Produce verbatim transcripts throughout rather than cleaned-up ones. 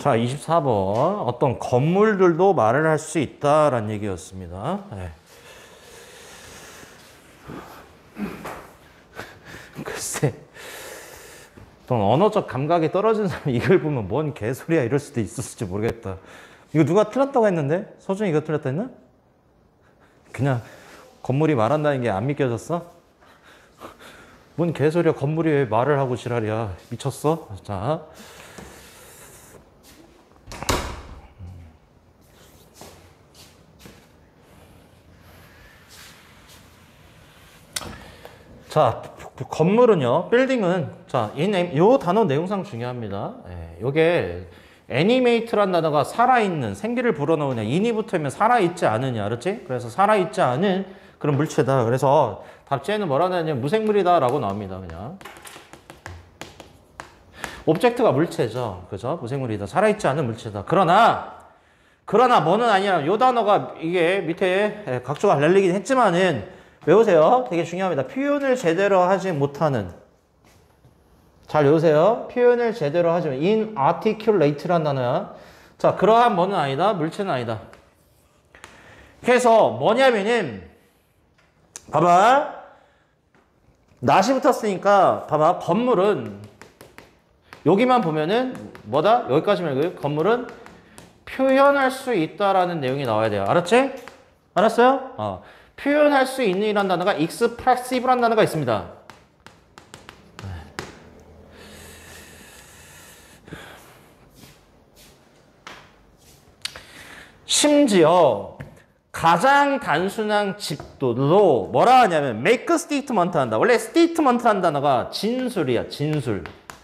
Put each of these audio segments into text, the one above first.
자, 이십사 번. 어떤 건물들도 말을 할 수 있다라는 얘기였습니다. 네. 글쎄, 어떤 언어적 감각이 떨어진 사람이 이걸 보면 뭔 개소리야 이럴 수도 있었을지 모르겠다. 이거 누가 틀렸다고 했는데? 서준이 이거 틀렸다 했나? 그냥 건물이 말한다는 게 안 믿겨졌어? 뭔 개소리야, 건물이 왜 말을 하고 지랄이야. 미쳤어? 자. 자, 건물은요, 빌딩은, 자, 이, 요 단어 내용상 중요합니다. 예, 요게, 애니메이트란 단어가 살아있는, 생기를 불어넣으냐, 인이 붙으면 살아있지 않으냐, 알았지? 그래서 살아있지 않은 그런 물체다. 그래서 답지에는 뭐라 하냐면 무생물이다 라고 나옵니다, 그냥. 오브젝트가 물체죠. 그죠? 무생물이다. 살아있지 않은 물체다. 그러나, 그러나 뭐는 아니라, 요 단어가 이게 밑에 각조가 날리긴 했지만은, 외우세요. 되게 중요합니다. 표현을 제대로 하지 못하는. 잘 외우세요. 표현을 제대로 하지 못하는. inarticulate란 단어야. 자, 그러한 뭐는 아니다. 물체는 아니다. 그래서 뭐냐면은, 봐봐. 낫이 붙었으니까, 봐봐. 건물은, 여기만 보면은, 뭐다? 여기까지 말고요. 건물은 표현할 수 있다라는 내용이 나와야 돼요. 알았지? 알았어요? 어. 표현할 수 있는 이란 단어가 expressive란 단어가 있습니다. 심지어 가장 단순한 집도도 뭐라 하냐면 make a statement 한다. 원래 statement란 단어가 진술이야. 진술.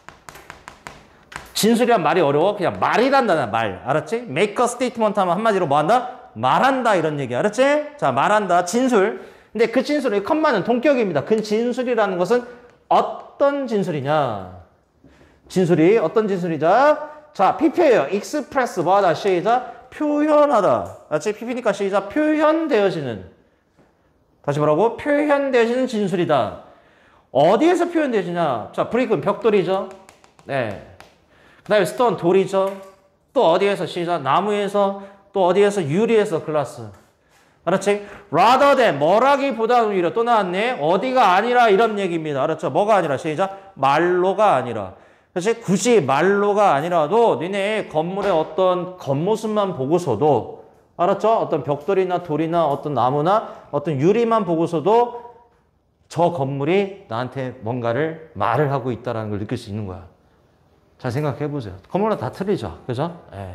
진술이란 말이 어려워. 그냥 말이란 단어야. 말. 알았지? make a statement 하면 한마디로 뭐 한다? 말한다 이런 얘기 알았지? 자, 말한다. 진술. 근데 그 진술의 컴마는 동격입니다. 그 진술이라는 것은 어떤 진술이냐? 진술이 어떤 진술이자? 자, 피피예요. express 뭐하다? 시작. 표현하다. 알았지? 피피니까 시작. 표현되어지는. 다시 뭐라고? 표현되어지는 진술이다. 어디에서 표현되지냐? 자, 브릭은 벽돌이죠. 네. 그 다음에 스톤 돌이죠. 또 어디에서 시작? 나무에서. 또 어디에서? 유리에서 글라스. 알았지? rather than 뭐라기보다 오히려 또 나왔네. 어디가 아니라 이런 얘기입니다. 알았죠? 뭐가 아니라 시작. 말로가 아니라. 그렇지? 굳이 말로가 아니라도 니네 건물의 어떤 겉모습만 보고서도 알았죠? 어떤 벽돌이나 돌이나 어떤 나무나 어떤 유리만 보고서도 저 건물이 나한테 뭔가를 말을 하고 있다는 걸 느낄 수 있는 거야. 잘 생각해 보세요. 건물은 다 틀리죠. 그죠? 예.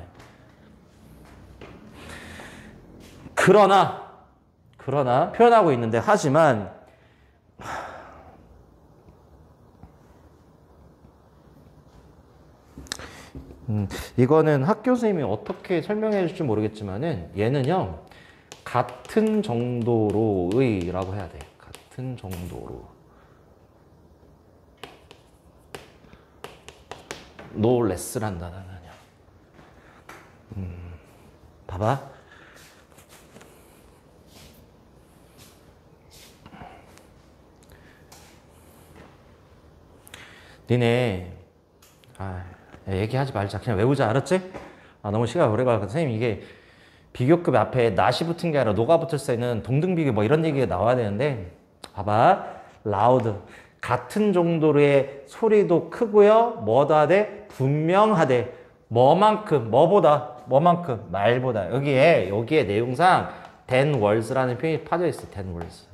그러나, 그러나, 표현하고 있는데, 하지만, 음, 이거는 학교 선생님이 어떻게 설명해 줄지 모르겠지만은, 얘는요, 같은 정도로의 라고 해야 돼. 같은 정도로. no less란 단어는 아니야. 음, 봐봐. 니네, 아, 얘기하지 말자. 그냥 외우자. 알았지? 아, 너무 시간 오래 걸려. 선생님, 이게 비교급 앞에 낫이 붙은 게 아니라 노가 붙을 때는 동등비교 뭐 이런 얘기가 나와야 되는데, 봐봐. loud. 같은 정도의 소리도 크고요. 뭐다 돼? 분명하대. 뭐만큼, 뭐보다, 뭐만큼, 말보다. 여기에, 여기에 내용상 than words라는 표현이 파져 있어. than words.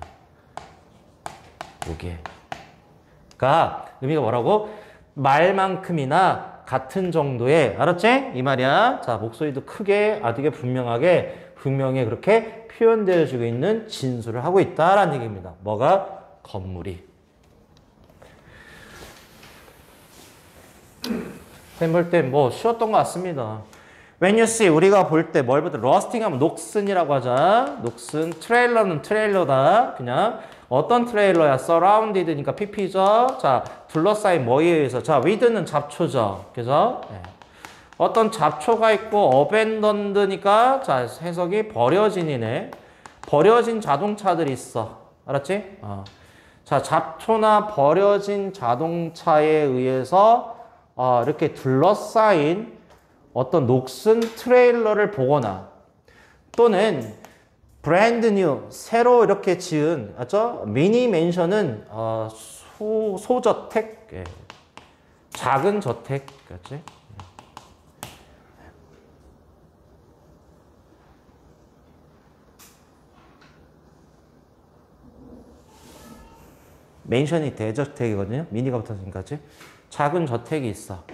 여기에. 가 의미가 뭐라고? 말만큼이나 같은 정도의, 알았지? 이 말이야. 자, 목소리도 크게, 아득게 분명하게, 분명히 그렇게 표현되어지고 있는 진술을 하고 있다라는 얘기입니다. 뭐가? 건물이. 쌤 볼 때 뭐 쉬웠던 것 같습니다. When you see, 우리가 볼 때 뭘 볼 때, 러스팅 하면 녹슨이라고 하자. 녹슨, 트레일러는 트레일러다. 그냥. 어떤 트레일러야? surrounded니까 피피죠. 자, 둘러싸인 뭐에 의해서? 자, with는 잡초죠. 그죠? 네. 어떤 잡초가 있고 abandoned니까 자, 해석이 버려진이네. 버려진 자동차들이 있어. 알았지? 어. 자, 잡초나 버려진 자동차에 의해서 어, 이렇게 둘러싸인 어떤 녹슨 트레일러를 보거나 또는 브랜드 뉴, 새로 이렇게 지은, 맞죠? 미니 맨션은, 어, 소, 소저택, 예. 작은 저택, 그렇지? 맨션이 대저택이거든요. 미니가 붙었으니까, 작은 저택이 있어.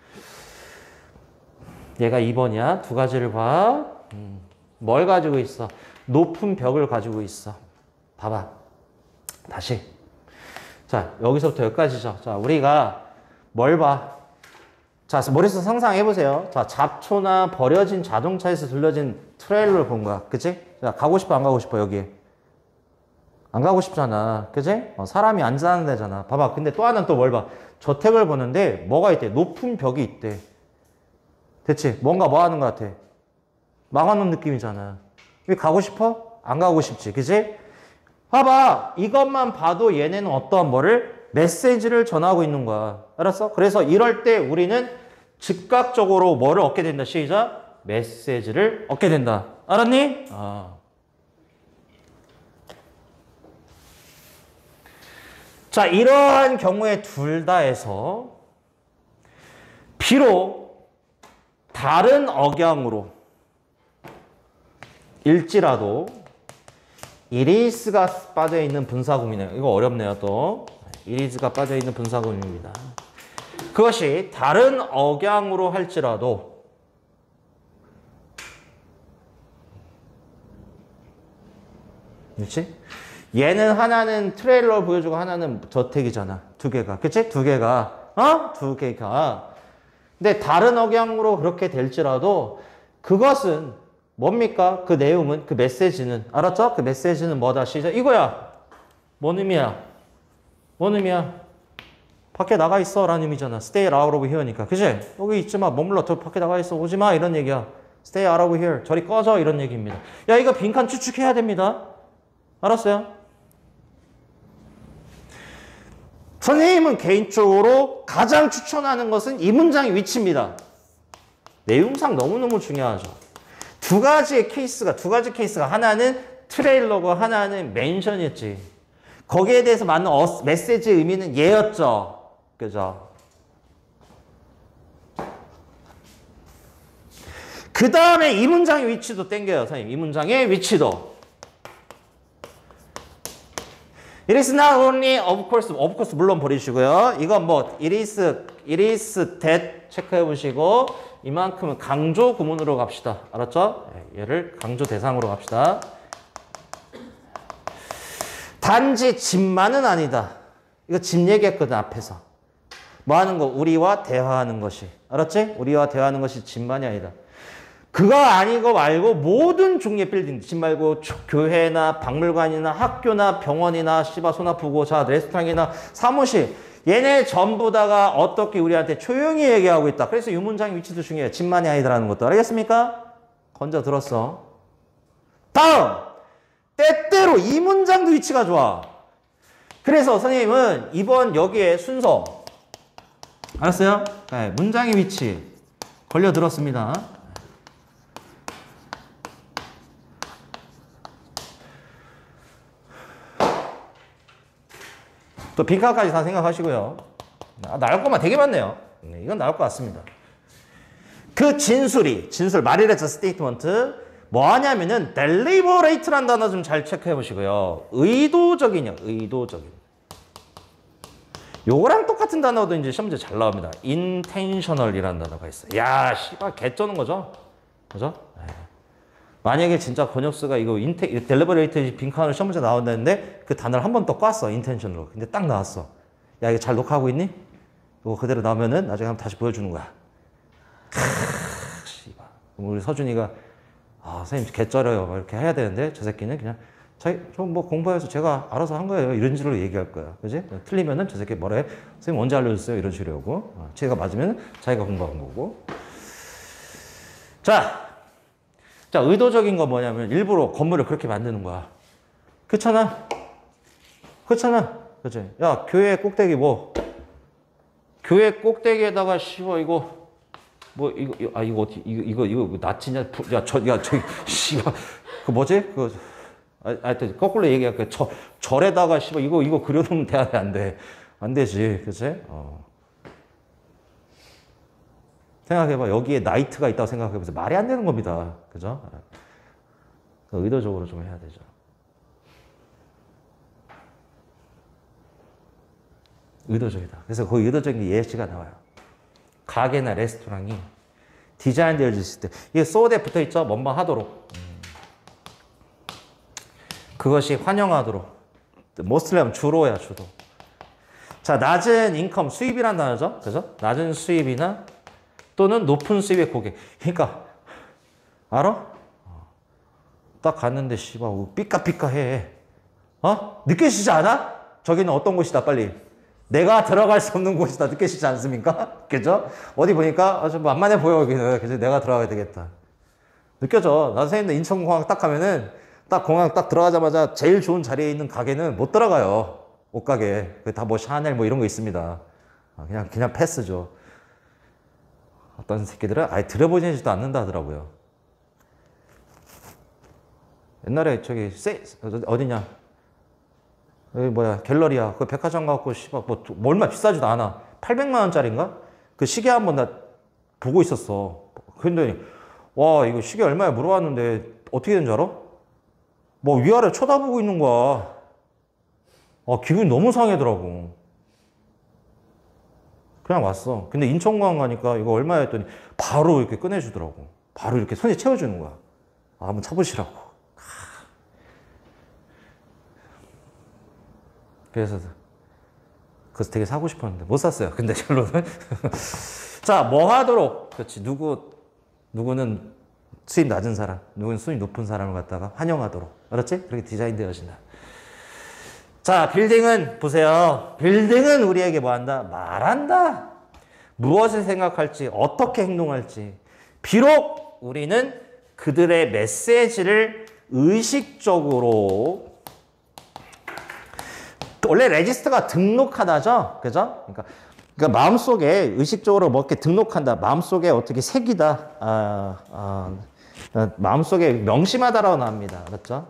얘가 이 번이야. 두 가지를 봐. 음, 뭘 가지고 있어? 높은 벽을 가지고 있어. 봐봐. 다시. 자, 여기서부터 여기까지죠. 자, 우리가 뭘 봐? 자, 머릿속 상상해보세요. 자, 잡초나 버려진 자동차에서 둘러진 트레일러를 본 거야. 그치? 자, 가고 싶어, 안 가고 싶어, 여기? 안 가고 싶잖아. 그치? 어, 사람이 안 사는 데잖아. 봐봐. 근데 또 하나는 또 뭘 봐? 저택을 보는데 뭐가 있대? 높은 벽이 있대. 대체 뭔가 뭐 하는 것 같아? 막아놓은 느낌이잖아. 왜 가고 싶어? 안 가고 싶지. 그치? 봐봐. 이것만 봐도 얘네는 어떠한 뭐를? 메시지를 전하고 있는 거야. 알았어? 그래서 이럴 때 우리는 즉각적으로 뭐를 얻게 된다. 시작. 메시지를 얻게 된다. 알았니? 아. 자, 이러한 경우에 둘 다에서 비록 다른 억양으로 일지라도 이리스가 빠져있는 분사구문이네요. 이거 어렵네요, 또. 이리스가 빠져있는 분사구문입니다. 그것이 다른 억양으로 할지라도 그렇지? 얘는 하나는 트레일러 보여주고 하나는 저택이잖아. 두 개가. 그치? 두 개가. 어? 두 개가. 근데 다른 억양으로 그렇게 될지라도 그것은 뭡니까? 그 내용은, 그 메시지는. 알았죠? 그 메시지는 뭐다? 시작. 이거야. 뭔 의미야? 뭔 의미야? 밖에 나가 있어. 라는 의미잖아. Stay out of here니까. 그치? 여기 있지 마. 머물러. 저 밖에 나가 있어. 오지 마. 이런 얘기야. Stay out of here. 저리 꺼져. 이런 얘기입니다. 야, 이거 빈칸 추측해야 됩니다. 알았어요? 선생님은 개인적으로 가장 추천하는 것은 이 문장의 위치입니다. 내용상 너무너무 중요하죠. 두 가지의 케이스가, 두 가지 케이스가 하나는 트레일러고 하나는 멘션이었지. 거기에 대해서 맞는 어, 메시지의 의미는 얘였죠. 그죠? 그 다음에 이 문장의 위치도 땡겨요, 선생님. 이 문장의 위치도. It is not only, of course, of course, 물론 버리시고요. 이건 뭐, it is, it is that 체크해 보시고, 이만큼은 강조 구문으로 갑시다. 알았죠? 얘를 강조 대상으로 갑시다. 단지 집만은 아니다. 이거 집 얘기했거든, 앞에서. 뭐 하는 거? 우리와 대화하는 것이. 알았지? 우리와 대화하는 것이 집만이 아니다. 그거 아니고 말고 모든 종류의 빌딩, 집 말고 교회나 박물관이나 학교나 병원이나 씨바 손 아프고 자 레스토랑이나 사무실 얘네 전부 다가 어떻게 우리한테 조용히 얘기하고 있다. 그래서 이 문장의 위치도 중요해요. 집만이 아니다라는 것도. 알겠습니까? 건져 들었어. 다음! 때때로 이 문장도 위치가 좋아. 그래서 선생님은 이번 여기에 순서 알았어요? 네, 문장의 위치 걸려 들었습니다. 또 빈칸까지 다 생각하시고요. 아, 나올 것만 되게 많네요. 네, 이건 나올 것 같습니다. 그 진술이, 진술, 말이랬죠, 스테이트먼트. 뭐 하냐면은, deliberate라는 단어 좀 잘 체크해 보시고요. 의도적이냐, 의도적인. 요거랑 똑같은 단어도 이제 시험 문제 잘 나옵니다. intentional이라는 단어가 있어요. 야, 씨발, 개 쩌는 거죠? 그죠? 네. 만약에 진짜 권혁수가 이거 인테, 델리버레이트 빈칸으로 시험 문제 나온다는데 그 단어를 한 번 더 꼈어, 인텐션으로. 근데 딱 나왔어. 야, 이거 잘 녹화하고 있니? 이거 그대로 나오면은 나중에 한번 다시 보여주는 거야. 크으, 씨발. 우리 서준이가, 아, 선생님 개쩔어요. 막 이렇게 해야 되는데 저 새끼는 그냥, 자기, 저 뭐 공부해서 제가 알아서 한 거예요. 이런 식으로 얘기할 거야. 그지? 틀리면은 저 새끼 뭐라 해? 선생님 언제 알려줬어요? 이런 식으로 하고. 어, 제가 맞으면 자기가 공부한 거고. 자. 자, 의도적인 건 뭐냐면 일부러 건물을 그렇게 만드는 거야. 그렇잖아? 그렇잖아? 그치? 야, 교회 꼭대기 뭐? 교회 꼭대기에다가 씹어 이거 뭐 이거 이거- 아 이거 어떻게 이거 이거 이거 나치냐 야저야 저기 씨발 그 뭐지 그 아, 하여튼 거꾸로 얘기할게 저 절에다가 씨발 이거 이거 그려놓으면 돼 안 돼 안 되지 그치? 어. 생각해봐 여기에 나이트가 있다고 생각해보세요 말이 안 되는 겁니다 그죠? 의도적으로 좀 해야 되죠. 의도적이다. 그래서 그 의도적인 예시가 나와요. 가게나 레스토랑이 디자인 되어 있을 때 이게 소드에 붙어 있죠. 원방하도록 그것이 환영하도록 모슬렘 주로야 주로. 자 낮은 인컴 수입이란 단어죠. 그죠? 낮은 수입이나 또는 높은 수입의 고객. 그러니까 알아? 딱 갔는데 씨발 삐까삐까해. 어? 느껴지지 않아? 저기는 어떤 곳이다 빨리. 내가 들어갈 수 없는 곳이다. 느껴지지 않습니까? 그죠? 어디 보니까 아, 좀 만만해 보여 여기는. 그래서 내가 들어가야 되겠다. 느껴져. 나 선생님들 인천공항 딱 가면은 딱 공항 딱 들어가자마자 제일 좋은 자리에 있는 가게는 못 들어가요. 옷가게. 다 뭐 샤넬 뭐 이런 거 있습니다. 그냥 그냥 패스죠. 어떤 새끼들은 아예 들어보지도 않는다 하더라고요. 옛날에 저기 세 어디냐 여기 뭐야 갤러리아 그 백화점 가고 씨발 뭐, 뭐 얼마 비싸지도 않아 팔백만 원짜리인가 그 시계 한번 나 보고 있었어. 근데 와 이거 시계 얼마야 물어봤는데 어떻게 된 줄 알아? 뭐 위아래 쳐다보고 있는 거야. 아 기분이 너무 상하더라고. 그냥 왔어. 근데 인천공항 가니까 이거 얼마야 했더니 바로 이렇게 꺼내주더라고. 바로 이렇게 손에 채워주는 거야. 아, 한번 쳐보시라고. 그래서 그래서 되게 사고 싶었는데 못 샀어요. 근데 결론은 자, 뭐 하도록 그렇지 누구 누구는 수입 낮은 사람, 누구는 수입 높은 사람을 갖다가 환영하도록 그렇지? 그렇게 디자인되어진다. 자, 빌딩은 보세요. 빌딩은 우리에게 뭐 한다? 말한다. 무엇을 생각할지, 어떻게 행동할지. 비록 우리는 그들의 메시지를 의식적으로 원래 레지스터가 등록하다죠. 그죠? 그러니까, 그러니까 마음속에 의식적으로 뭐 이렇게 등록한다. 마음속에 어떻게 새기다. 아, 아, 마음속에 명심하다라고 나옵니다. 그렇죠?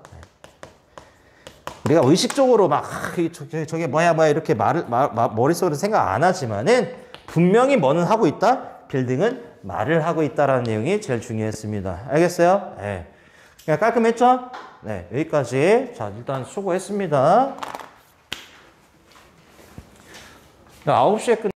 우리가 의식적으로 막, 아, 저게, 저게 뭐야, 뭐야, 이렇게 말을, 말, 말, 머릿속으로 생각 안 하지만은 분명히 뭐는 하고 있다? 빌딩은 말을 하고 있다라는 내용이 제일 중요했습니다. 알겠어요? 네. 그냥 깔끔했죠? 네, 여기까지. 자, 일단 수고했습니다. 아홉 시에 끝